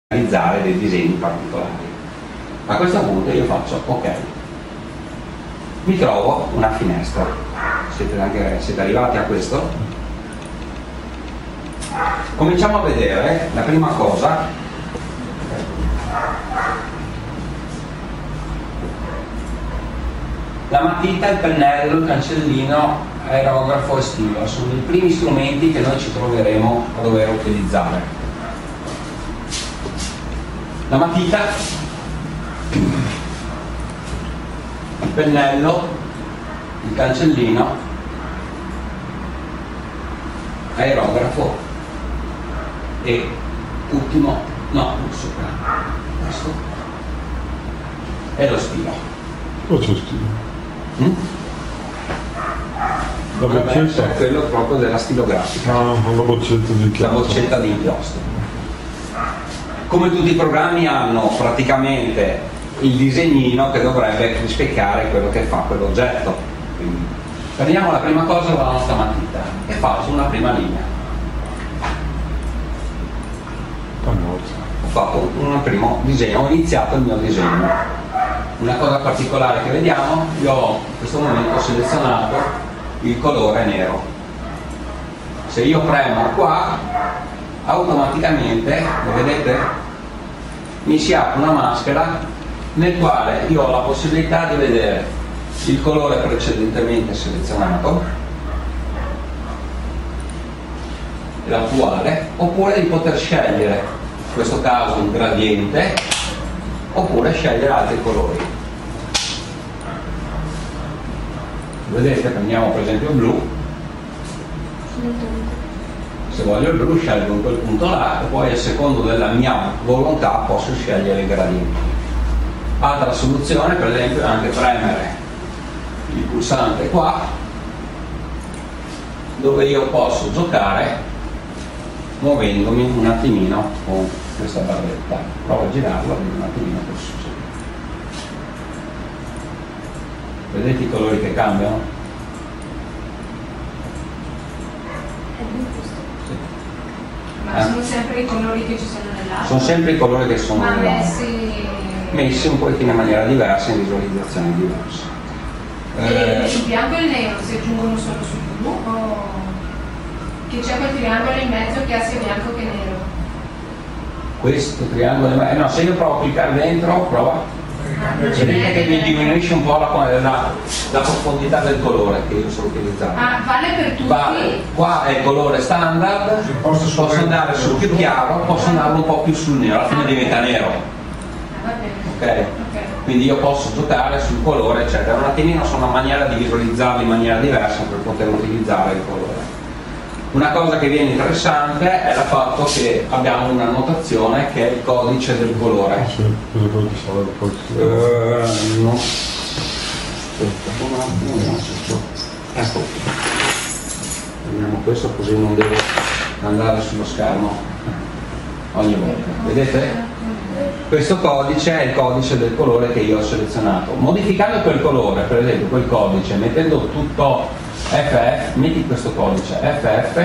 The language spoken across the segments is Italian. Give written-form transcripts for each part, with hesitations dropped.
realizzare dei disegni particolari. A questo punto io faccio ok, mi trovo una finestra. Siete arrivati a questo? Cominciamo a vedere la prima cosa. La matita, il pennello, il cancellino, aerografo e stilo sono i primi strumenti che noi ci troveremo a dover utilizzare. La matita, il pennello, il cancellino, aerografo e ultimo, no, non sopra, questo è lo stilo. Cosa c'è stilo? La boccetta? È quello proprio della stilografica. Ah, la boccetta di inchiostro. La boccetta di inchiostro. Come tutti i programmi hanno praticamente il disegnino che dovrebbe rispecchiare quello che fa quell'oggetto. Quindi prendiamo la prima cosa dalla nostra matita e faccio una prima linea. Ho fatto un primo disegno, ho iniziato il mio disegno. Una cosa particolare che vediamo, io ho in questo momento selezionato il colore nero. Se io premo qua, automaticamente, lo vedete, mi si apre una maschera nel quale io ho la possibilità di vedere il colore precedentemente selezionato, l'attuale, oppure di poter scegliere, in questo caso un gradiente, oppure scegliere altri colori. Vedete, prendiamo per esempio il blu. Se voglio il blu scelgo in quel punto là e poi a secondo della mia volontà posso scegliere i gradienti. Altra soluzione per esempio è anche premere il pulsante qua, dove io posso giocare muovendomi un attimino con questa barretta. Provo a girarlo e un attimino che succede. Vedete i colori che cambiano? Ma sono sempre i colori che ci sono nell'album? Sono sempre i colori che sono nell'album, messi un pochettino in maniera diversa, in visualizzazioni diverse. Il bianco e il nero si aggiungono solo sul blu o che c'è quel triangolo in mezzo che ha sia bianco che nero? Questo triangolo, no, se io provo a cliccare dentro, prova. Vedete che mi diminuisce un po' la profondità del colore che io sto utilizzando. Ah, vale per tutti? Vale. Qua è il colore standard, posso andare sul più chiaro, posso andare un po' più sul nero, alla fine diventa nero. Va bene. Ok? Quindi io posso giocare sul colore, eccetera. Un attimino sono una maniera di visualizzarlo in maniera diversa per poter utilizzare il colore. Una cosa che viene interessante è il fatto che abbiamo una notazione che è il codice del colore. Sì, cosa vuoi fare il codice? No. Ecco. Prendiamo questo così non devo andare sullo schermo ogni volta. Vedete? Questo codice è il codice del colore che io ho selezionato. Modificando quel colore, per esempio quel codice, mettendo tutto FF, metti questo codice FF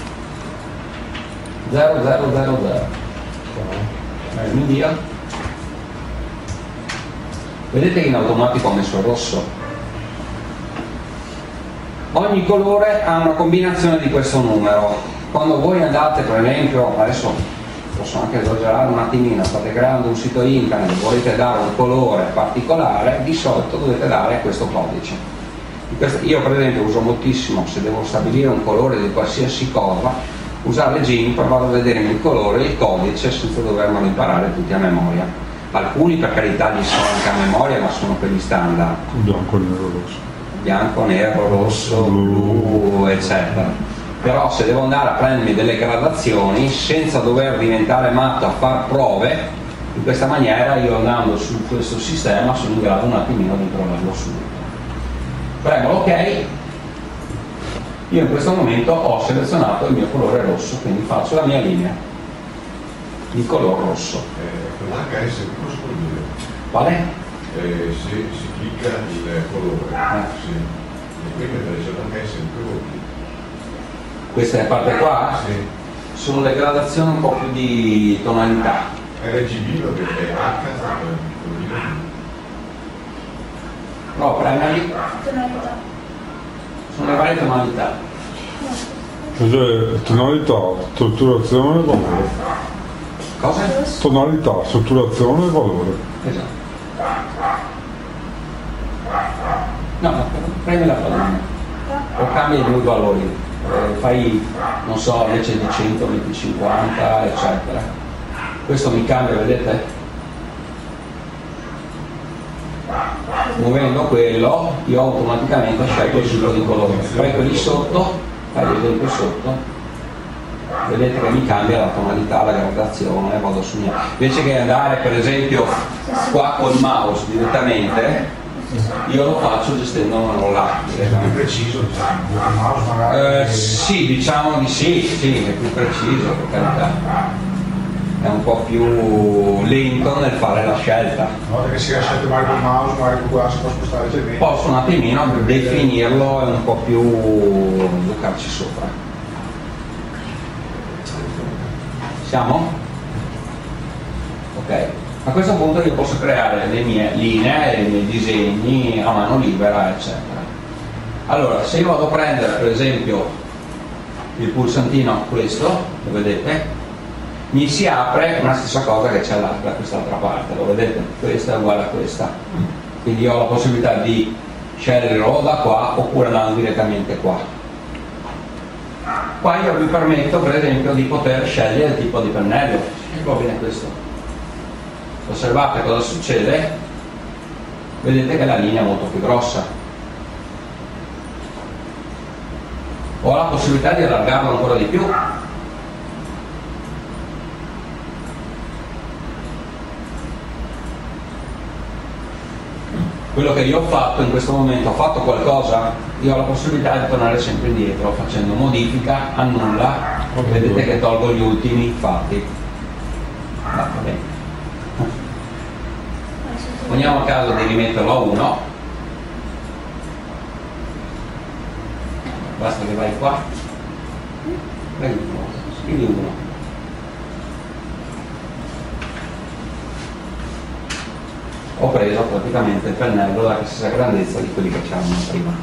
0000. Mi dia. Vedete che in automatico ho messo il rosso. Ogni colore ha una combinazione di questo numero. Quando voi andate, per esempio, adesso posso anche esagerare un attimino, state creando un sito internet e volete dare un colore particolare, di solito dovete dare questo codice. Io per esempio uso moltissimo, se devo stabilire un colore di qualsiasi cosa, usare GIMP, vado a vedere il colore e il codice senza dovermelo imparare tutti a memoria. Alcuni per carità li so anche a memoria, ma sono quelli standard. Bianco, nero, rosso. Bianco, nero, rosso, blu, eccetera. Però se devo andare a prendermi delle gradazioni senza dover diventare matto a fare prove, in questa maniera io andando su questo sistema sono in grado un attimino di trovarlo subito. Premo ok, io in questo momento ho selezionato il mio colore rosso, quindi faccio la mia linea di color rosso. Con l'HS cosa vuol dire? Vale? Se si clicca il colore, sì. E qui mentre c'è l'HS in più vuol dire? Questa è la parte qua? Sì. Sono le gradazioni un po' più di tonalità. RGB lo vede, H No, premali, Tonalità. sono le varie tonalità. Cos'è tonalità, strutturazione e valore. Cosa? Tonalità, strutturazione e valore. Esatto. No, premi la pallina o cambi i due valori, fai, non so, invece di 100 metti 50, eccetera. Questo mi cambia, vedete? Muovendo quello, io automaticamente scelgo il tipo di colore. Poi quelli sotto, ad esempio sotto, vedete che mi cambia la tonalità, la gradazione, vado su mia. Invece che andare per esempio qua col mouse direttamente, io lo faccio gestendo là. È più preciso, diciamo, il mouse magari. Sì, diciamo di sì, è più preciso, per carità. È un po' più lento nel fare la scelta. Una volta che si scelto magari col mouse, magari qua si può spostare leggermente. Posso un attimino definirlo e un po' più bucarci sopra. Siamo? Ok. A questo punto io posso creare le mie linee, i miei disegni a mano libera, eccetera. Allora, se io vado a prendere per esempio il pulsantino, questo, lo vedete, mi si apre una stessa cosa che c'è da quest'altra parte, lo vedete? Questa è uguale a questa. Quindi io ho la possibilità di sceglierlo da qua oppure andando direttamente qua. Qua io vi permetto per esempio di poter scegliere il tipo di pennello. Va bene questo. Osservate cosa succede, vedete che la linea è molto più grossa. Ho la possibilità di allargarlo ancora di più. Quello che io ho fatto in questo momento, ho fatto qualcosa, io ho la possibilità di tornare sempre indietro facendo modifica, annulla, vedete che tolgo gli ultimi fatti. Va bene. Poniamo a caso di rimetterlo a 1, basta che vai qua, scrivi 1. Ho preso praticamente il pennello della stessa grandezza di quelli che c'erano prima.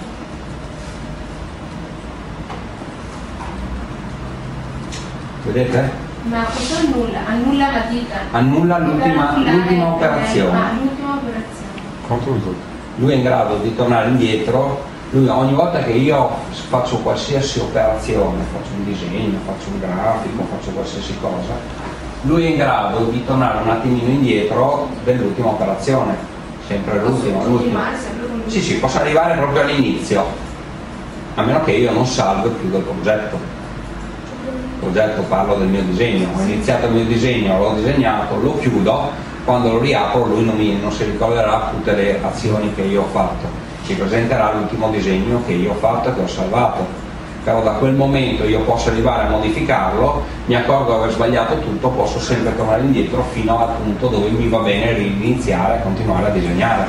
Vedete? Ma questo annulla la matita. Annulla l'ultima operazione. L'ultima operazione. Quanto usato? Lui è in grado di tornare indietro, lui ogni volta che io faccio qualsiasi operazione, faccio un disegno, faccio un grafico, faccio qualsiasi cosa, lui è in grado di tornare un attimino indietro dell'ultima operazione, sempre l'ultima. Sì, posso arrivare proprio all'inizio, a meno che io non salvo più del progetto. Progetto, parlo del mio disegno, ho iniziato il mio disegno, l'ho disegnato, lo chiudo, quando lo riapro lui non si ricorderà tutte le azioni che io ho fatto, si presenterà l'ultimo disegno che io ho fatto e che ho salvato, però da quel momento io posso arrivare a modificarlo, mi accorgo di aver sbagliato tutto, posso sempre tornare indietro fino al punto dove mi va bene riniziare e continuare a disegnare.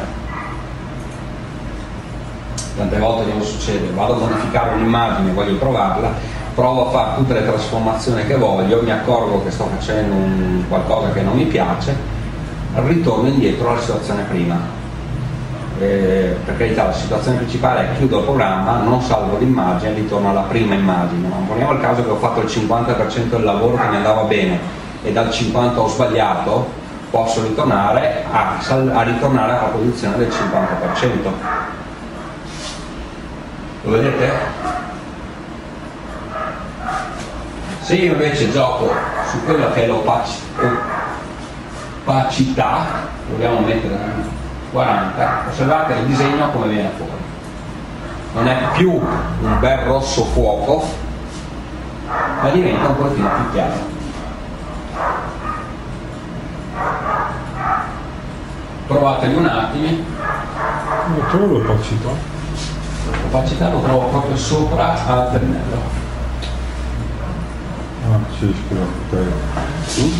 Tante volte cosa succede? Vado a modificare un'immagine, voglio trovarla, provo a fare tutte le trasformazioni che voglio, mi accorgo che sto facendo qualcosa che non mi piace, ritorno indietro alla situazione prima. Per carità, la situazione principale è chiudo il programma, non salvo l'immagine, ritorno alla prima immagine. Ma poniamo il caso che ho fatto il 50% del lavoro che mi andava bene e dal 50% ho sbagliato, posso ritornare a ritornare alla posizione del 50%. Lo vedete? Se io invece gioco su quello che è l'opacità, proviamo a mettere 40, osservate il disegno come viene fuori. Non è più un bel rosso fuoco, ma diventa un pochettino più chiaro. Provateli un attimo. Ma trovo l'opacità? L'opacità lo trovo proprio sopra al pennello. Ah, sì, scusa, ok.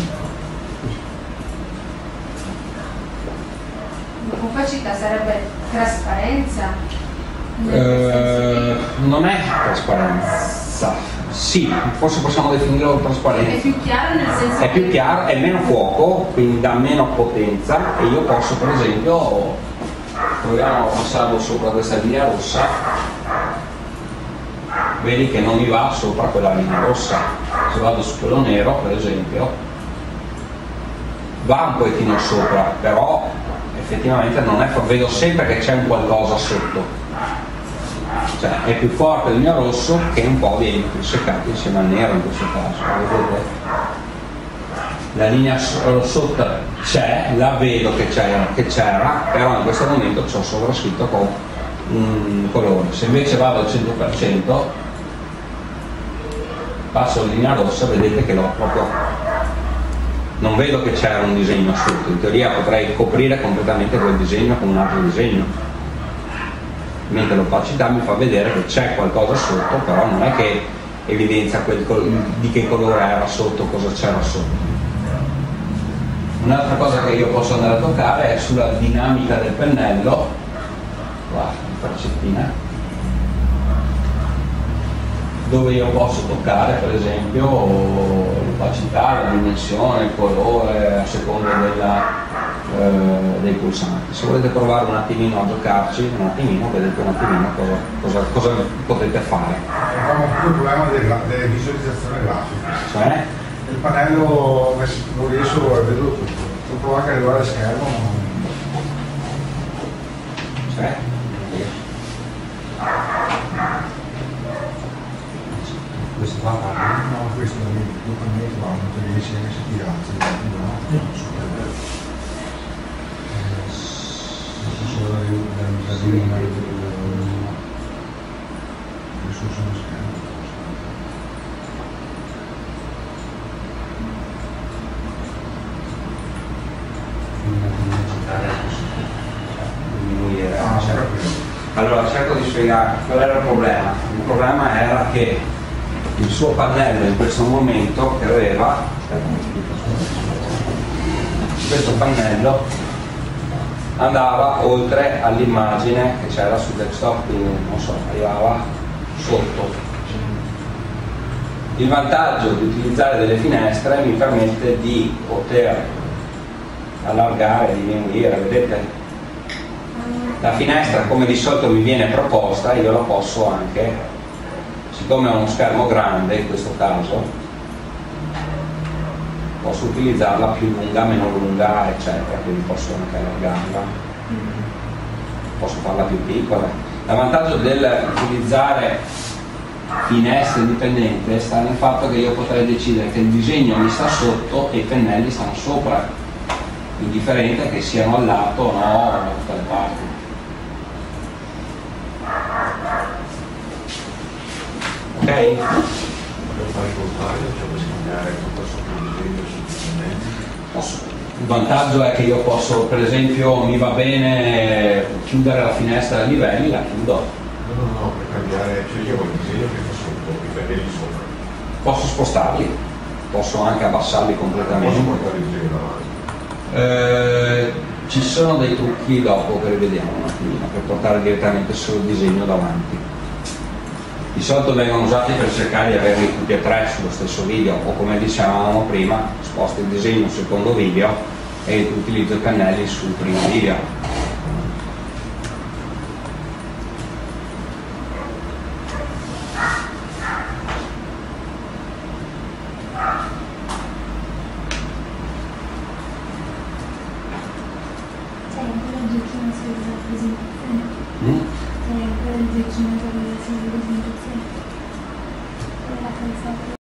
L'opacità sarebbe trasparenza? Non è trasparenza, Sì, forse possiamo definirlo È trasparente. più chiaro nel senso È più che- chiaro, è meno fuoco, quindi dà meno potenza e io posso per esempio, proviamo a passarlo sopra questa linea rossa, vedi che non mi va sopra quella linea rossa. Se vado su quello nero per esempio va un pochettino sopra, però effettivamente non è, vedo sempre che c'è un qualcosa sotto, cioè è più forte il mio rosso che un po' viene più seccato insieme al nero in questo caso, vedete? La linea sotto c'è, la vedo che c'era, però in questo momento ci ho sovrascritto con un colore. Se invece vado al 100%, passo la linea rossa, vedete che l'ho proprio, non vedo che c'era un disegno sotto, in teoria potrei coprire completamente quel disegno con un altro disegno, mentre l'opacità mi fa vedere che c'è qualcosa sotto, però non è che evidenzia di che colore era sotto, cosa c'era sotto. Un'altra cosa che io posso andare a toccare è sulla dinamica del pennello, qua, la freccettina, dove io posso toccare per esempio l'opacità, la dimensione, il colore a seconda dei pulsanti. Se volete provare un attimino a giocarci, un attimino, vedete un attimino cosa potete fare. Abbiamo più il problema delle visualizzazioni grafiche. Cioè, Il pannello non riesco a vedo tutto. Provo anche ad arrivare al schermo. cioè, Questo va bene. No, questo è il pannello va, non riesce a essere tirato. Solo da dire sullo schermo. diminuire. Allora cerco di spiegare qual era il problema. Il problema era che il suo pannello in questo momento che aveva, questo pannello andava oltre all'immagine che c'era sul desktop, quindi non so, arrivava sotto. Il vantaggio di utilizzare delle finestre mi permette di poter allargare, diminuire, vedete? La finestra come di solito mi viene proposta, io la posso anche, siccome ho uno schermo grande in questo caso, posso utilizzarla più lunga, meno lunga, eccetera, quindi posso anche allargarla, posso farla più piccola. L'avvantaggio dell'utilizzare finestre indipendente sta nel fatto che io potrei decidere che il disegno mi sta sotto e i pennelli stanno sopra, indifferente che siano al lato o no, da tutte le parti. Ok? Per fare il contrario, cioè per scambiare tutto sotto il disegno sul pannello. Il vantaggio è che io posso, per esempio, mi va bene chiudere la finestra a livelli, la chiudo. No, per cambiare, cioè io ho il disegno che fa sotto, i pennelli sopra. Posso spostarli, posso anche abbassarli completamente. Posso portare il disegno davanti. Ci sono dei trucchi dopo che rivediamo un attimino per portare direttamente solo il disegno davanti. Di solito vengono usati per cercare di averli tutti e tre sullo stesso video, o come dicevamo prima, sposto il disegno sul secondo video e utilizzo i pannelli sul primo video. C'è ancora il giochino sulla presentazione? Mm? C'è ancora il giochino sulla presentazione? Quella che